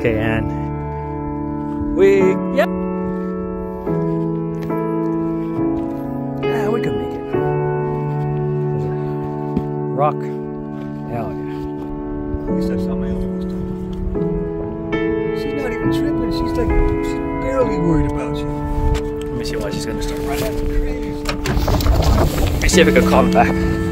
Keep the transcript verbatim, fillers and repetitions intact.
Okay, and we, yep. Yeah, we could make it. Rock. Hell yeah. At least that's how my other was doing. She's not even tripping. She's like, she's barely worried about you. Let me see why she's gonna start running. Crazy. Let me see if I can call him back.